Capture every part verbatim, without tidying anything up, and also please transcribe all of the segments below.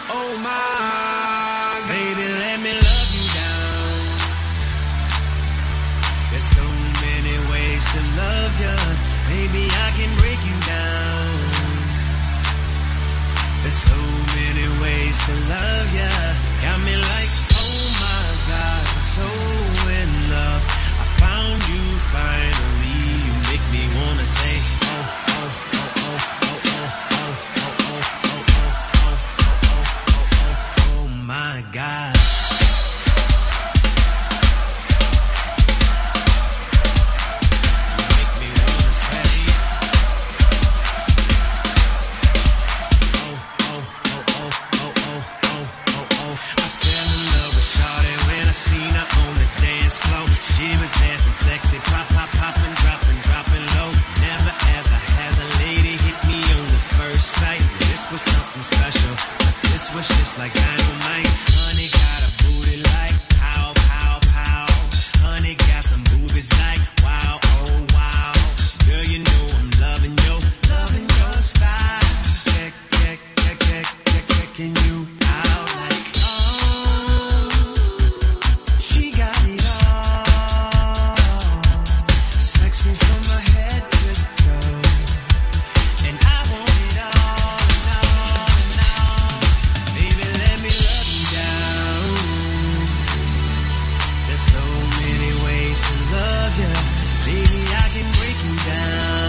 Oh my, baby, let me love you down. There's so many ways to love you. Maybe I can break you down. There's so many ways to love ya. Got me like, oh my God, I'm so in love. I found you finally. You make me wanna say, oh, oh, oh, oh, oh, oh, oh, oh, oh, oh, oh, oh, oh, oh, my God. Sexy, pop, pop, poppin', droppin', droppin' low. Never ever has a lady hit me on the first sight. This was something special. This was just like dynamite. Honey got a booty like pow, pow, pow. Honey got some boobies like wow, oh wow. Girl, you know I'm loving yo, loving your style. Check, check, check, check, check, checking you out like oh, she got it all. From my head to toe, and I want it all, and all, and all. Baby, let me love you down. There's so many ways to love you. Baby, I can break you down.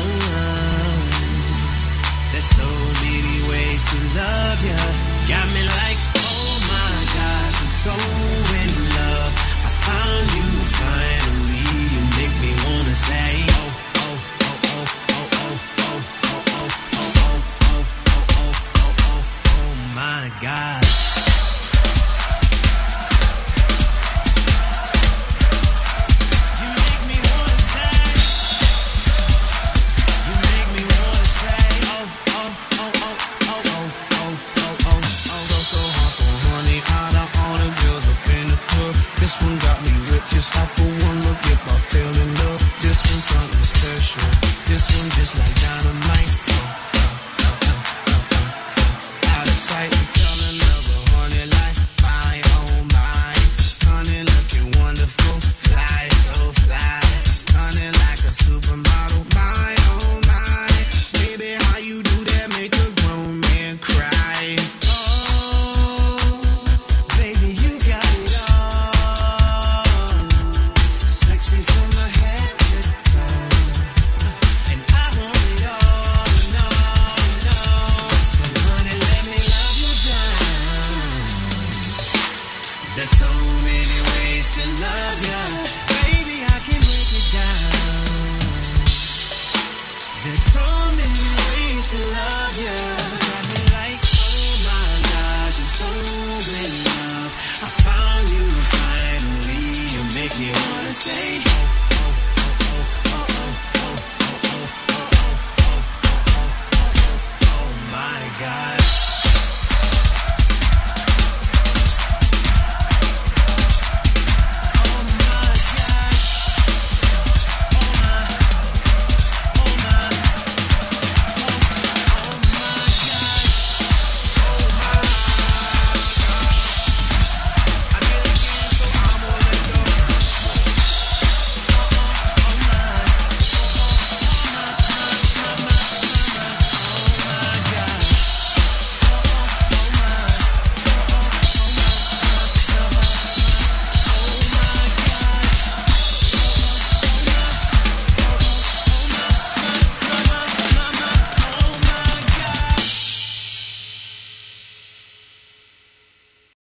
There's so many ways to love you. Got me like, oh my gosh, I'm so in love. I found you finally. You make me wanna say, oh, oh, oh, oh, oh, oh, oh, oh, oh, oh, oh, oh, oh, oh, oh, oh, my God. You make me wanna say, you make me wanna say, oh, oh, oh, oh, oh, oh, oh, oh, oh, oh, so hot for honey, out of all the girls up in the club. This one got me whipped, just off for one look if I fell in love. This one's something special. This one just like dynamite. Oh, oh, oh, oh, oh, oh. Out of sight, fell in love with honey like my, oh my. Honey looking wonderful, fly, so fly. Honey like a supermodel, my, oh my. Baby, how you do that make a grown man cry? Oh, baby, you got it all. Sexy from my head to toe, and I want it all, and all, and all. So honey, let me love you down. There's so many ways to love you.